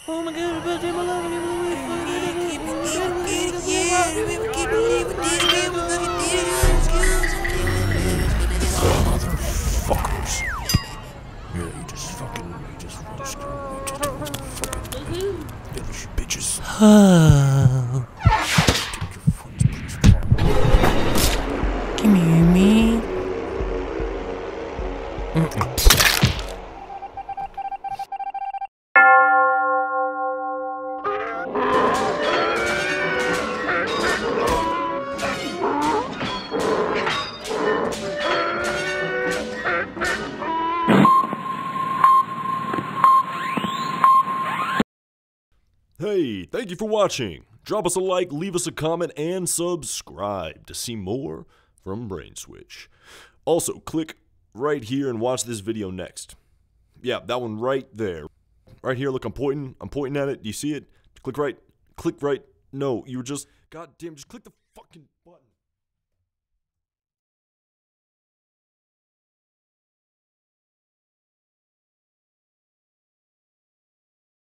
Oh my god, about to my love. Can't believe what this man was fucking Motherfuckers. Yeah, you just fucking bitches. Come here, me. Hey, thank you for watching. Drop us a like, leave us a comment, and subscribe to see more from Brain Switch. Also, click right here and watch this video next. Yeah, that one right there. Right here, look, I'm pointing at it. Do you see it? Click right. No, you were just, goddamn, just click the fucking button.